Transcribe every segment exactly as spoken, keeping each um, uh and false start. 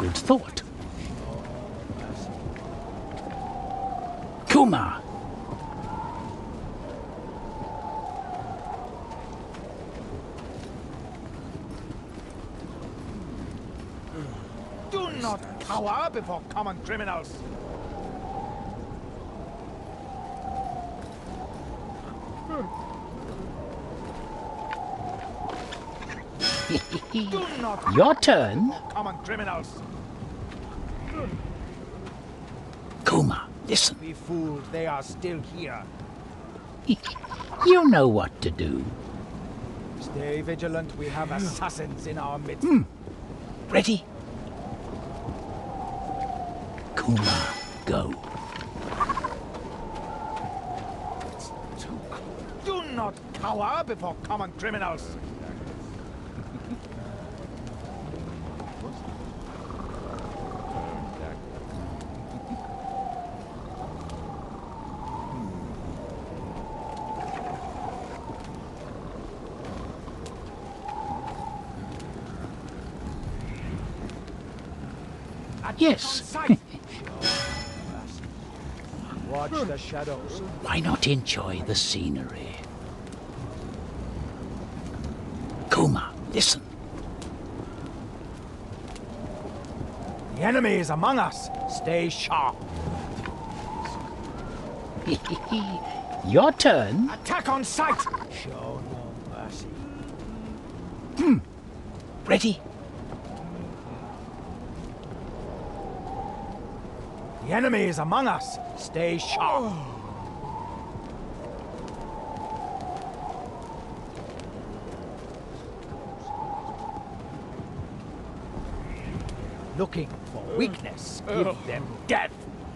good thought. Kuma! Do not cower before common criminals. Do not Your turn. common criminals. Kuma, listen. Be fooled, they are still here. You know what to do. Stay vigilant, we have assassins in our midst. Hmm. Ready? Kuma, go. Do not cower before common criminals. Yes. Watch the shadows. Why not enjoy the scenery? Kuma, listen. The enemy is among us. Stay sharp. Your turn. Attack on sight. Show no mercy. Hmm. Ready? The enemy is among us. Stay sharp. Looking for weakness, give them death.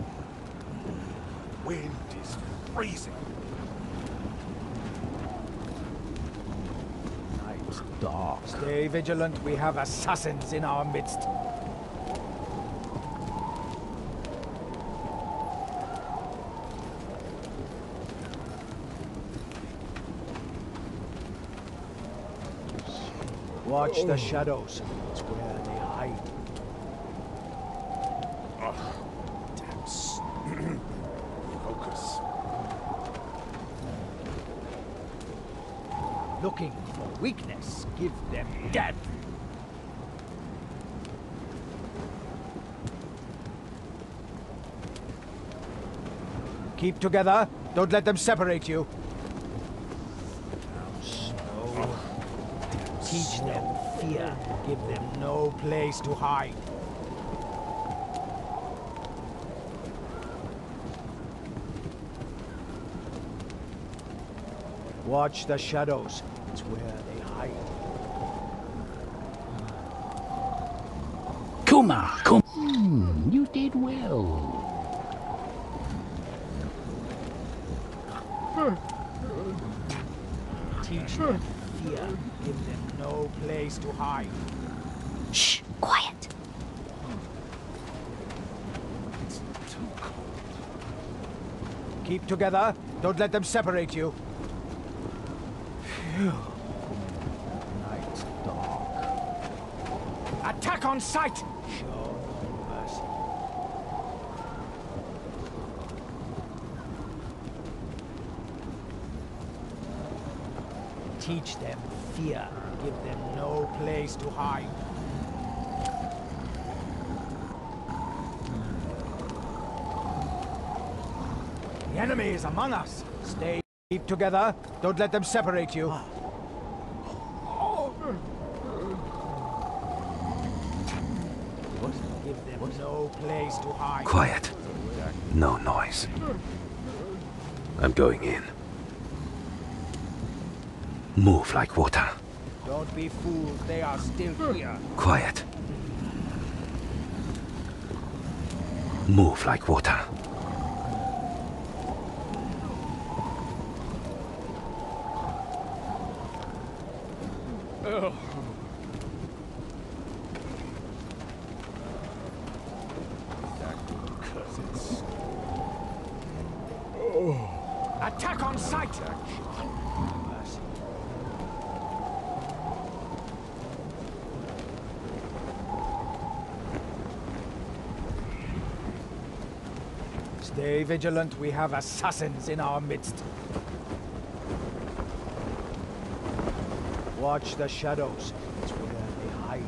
Wind is freezing. Night dark. Stay vigilant, we have assassins in our midst. Watch the shadows. It's where they hide. Focus. Looking for weakness, give them death. Keep together. Don't let them separate you. Now slow. Teach them fear. Give them no place to hide. Watch the shadows. It's where they hide. Kuma, Kuma. Hmm, you did well. Teach them fear. Give them no place to hide. Shh, quiet. Keep together. Don't let them separate you. Phew. Night dark. Attack on sight! Show no mercy. Teach them fear. Give them no place to hide. The enemy is among us. Stay keep together. Don't let them separate you. Give them no place to hide. Quiet. No noise. I'm going in. Move like water. Don't be fooled. They are still here. Quiet. Move like water. Attack on sight! Stay vigilant, we have assassins in our midst. Watch the shadows. It's where they hide.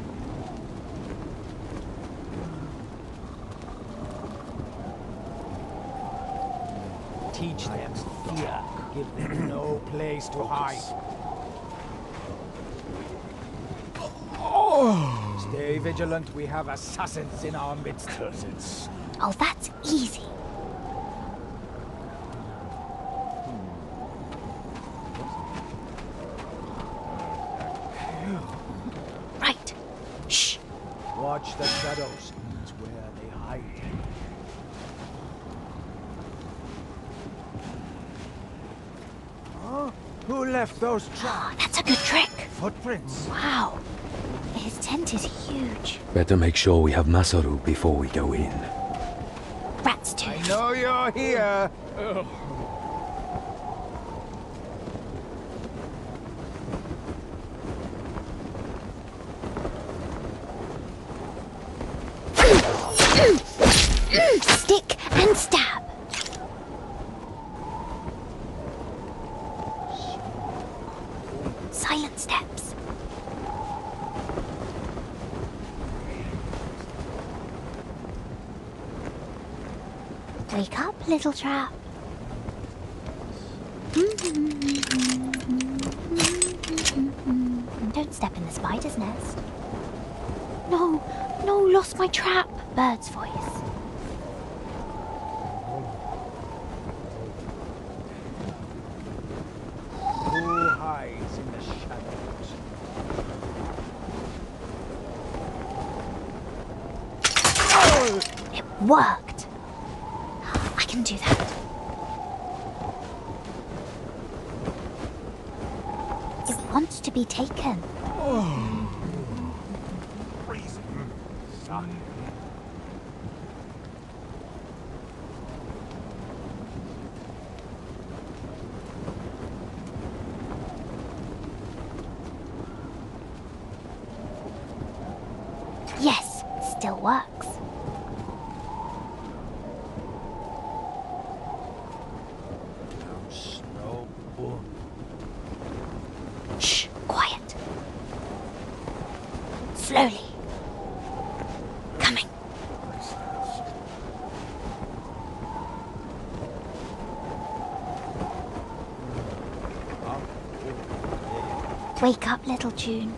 Teach them fear. Give them no place to hide. Stay vigilant, we have assassins in our midst. Curtains. Oh, that's easy. Right. Shh. Watch the shadows. It's where they hide. Huh? Who left those Oh, tracks? that's a good trick. Footprints. Wow. His tent is huge. Better make sure we have Masaru before we go in. Rat's I tooth. know you're here. Stick and stab. Silent steps. Wake up, little trap. Don't step in the spider's nest. No, no, lost my trap. Bird's voice. Who hides in the shadows? It worked. I can do that. It wants to be taken. Freezing. Sun. Yes, still works. No snow. Shh, quiet. Slowly. Coming. Wake up, little June.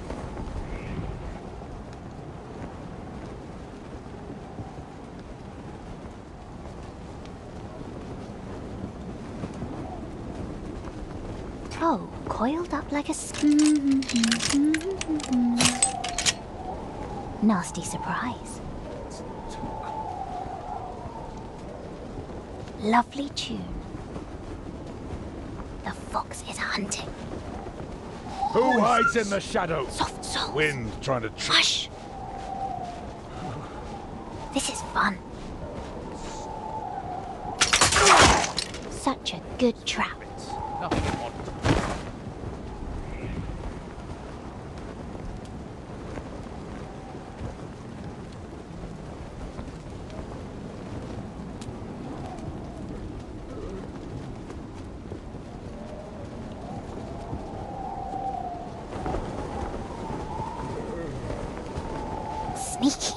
Oh, coiled up like a s- Nasty surprise. Lovely tune. The fox is hunting. Who hides in the shadows? Soft souls. Wind trying to trick. Hush. This is fun. Such a good trap. Sneaky.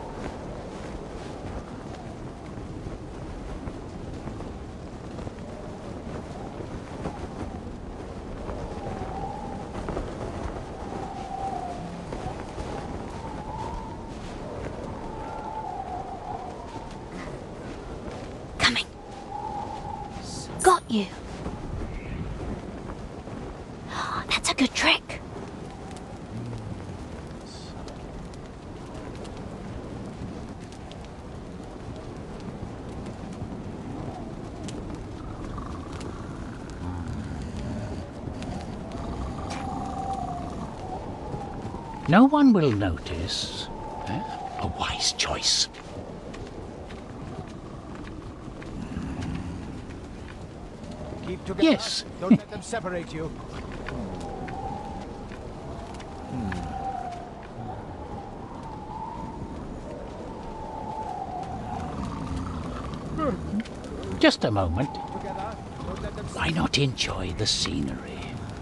Coming. Got you. That's a good trick. No one will notice. Eh? A wise choice. Keep together. Yes. Don't let them separate you. Just a moment. Together. Don't let them Why not enjoy the scenery?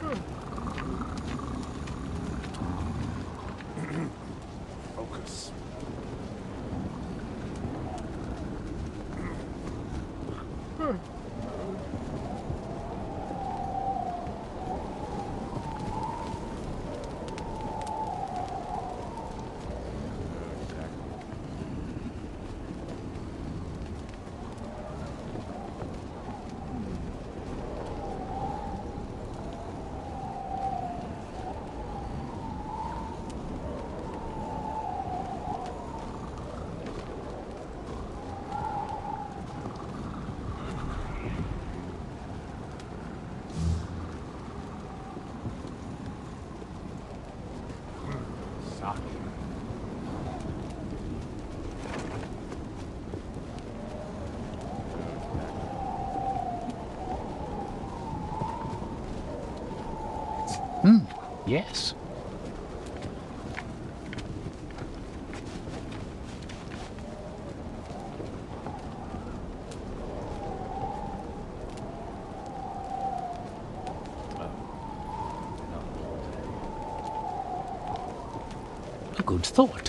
Focus. Hmm, yes. A good thought.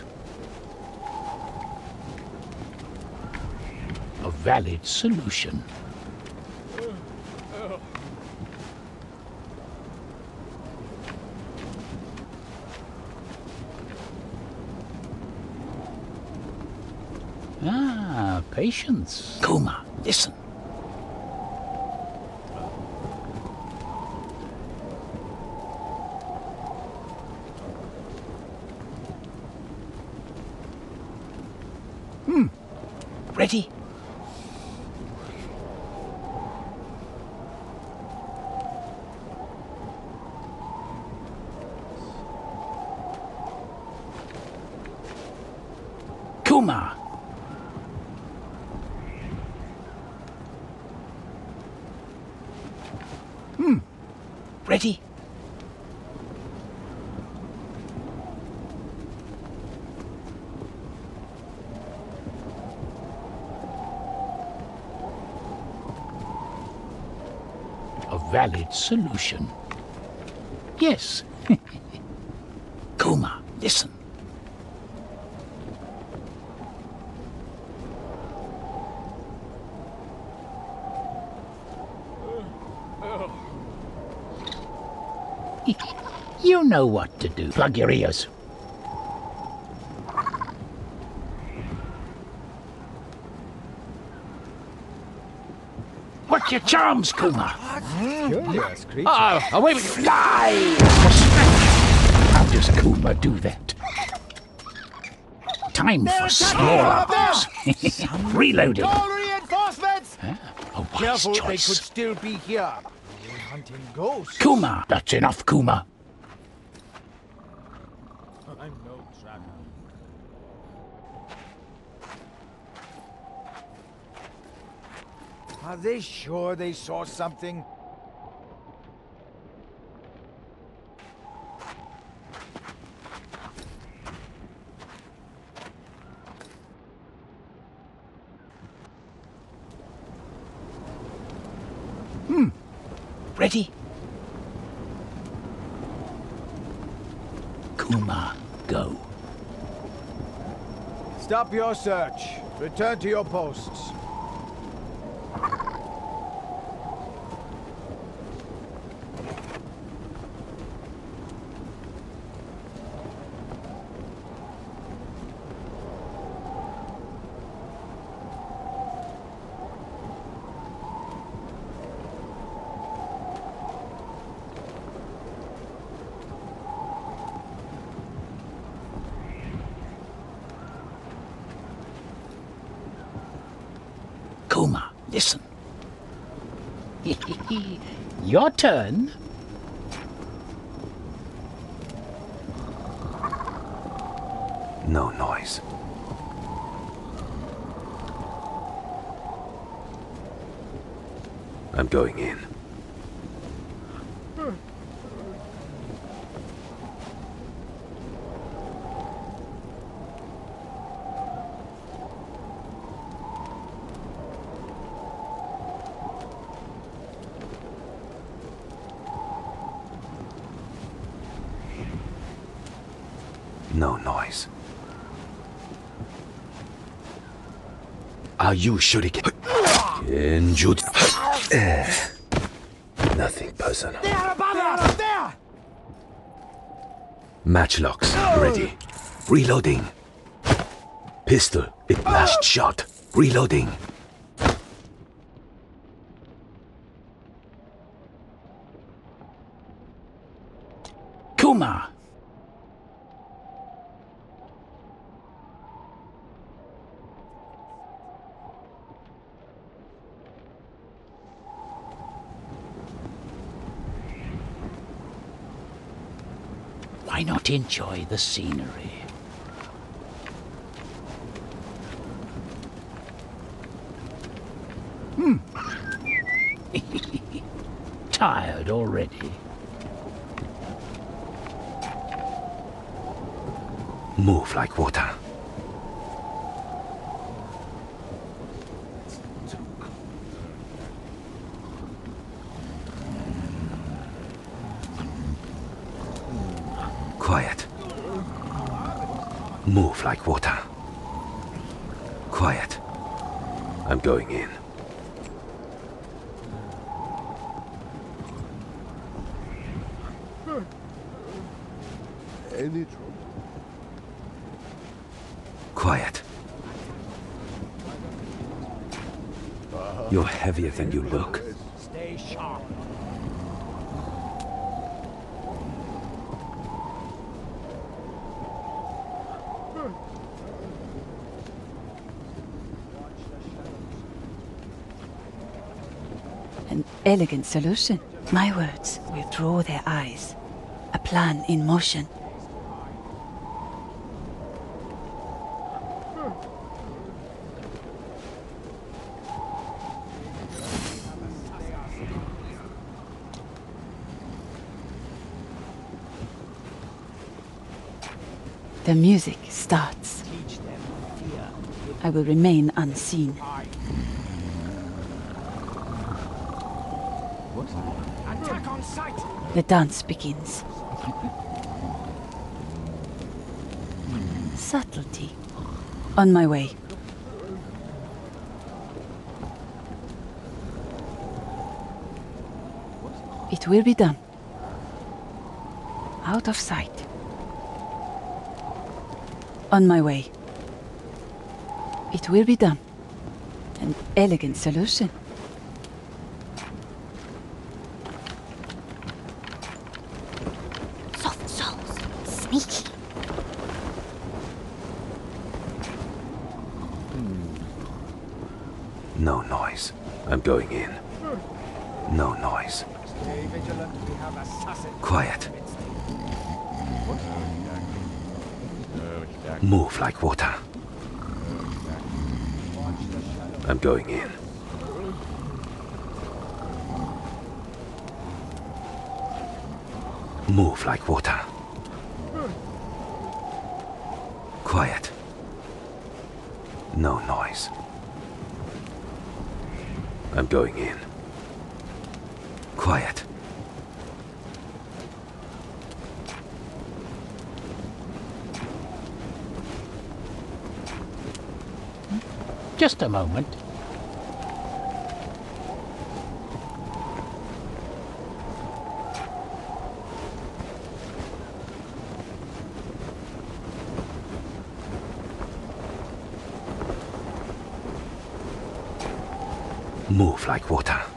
A valid solution. Ah, patience. Kuma, listen. Hmm. Ready? Kuma. Hmm. Ready? A valid solution. Yes. Kuma, listen. You know what to do. Plug your ears. What's your charms, Kuma? Curious creature. Oh, away with you. Die! How does Kuma do that? Time for small arms. Reloading. All reinforcements! A wise Careful, they could choice. still be here. We're hunting ghosts. Kuma! That's enough, Kuma. I'm no tracker. Are they sure they saw something? Hmm. Ready? Kuma, go. Stop your search. Return to your posts. Kuma, listen. Your turn. No noise. I'm going in. No noise. Are you shuriken? Kenjutsu. Eh. Nothing personal. They are above us! There! Matchlocks ready. Reloading. Pistol. Last shot. Reloading. Kuma! Why not enjoy the scenery? Hmm. Tired already. Move like water. Quiet. Move like water. Quiet. I'm going in. Any trouble? Quiet. You're heavier than you look. Stay sharp. An elegant solution. My words will draw their eyes. A plan in motion. The music starts. Teach them fear. I will remain unseen. Attack on sight! The dance begins. Subtlety. On my way. It will be done. Out of sight. On my way. It will be done. An elegant solution. Soft souls. Sneaky. No noise. I'm going in. No noise. Stay vigilant. We have assassins. Quiet. Move like water. I'm going in. Move like water. Quiet. No noise. I'm going in. Quiet. Just a moment. Move like water.